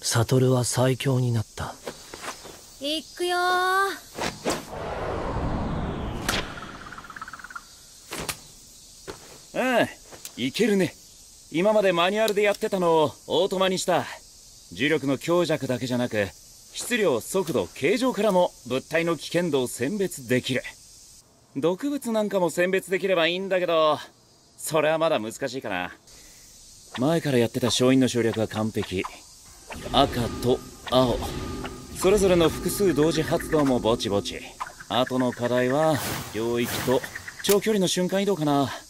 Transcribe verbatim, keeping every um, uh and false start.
サトルは最強になった。 行くよー。ああ、いけるね。今までマニュアルでやってたのをオートマにした。重力の強弱だけじゃなく、質量、速度、形状からも物体の危険度を選別できる。毒物なんかも選別できればいいんだけど、それはまだ難しいかな。前からやってた勝因の省略は完璧。赤と青、それぞれの複数同時発動もぼちぼち。あとの課題は領域と長距離の瞬間移動かな。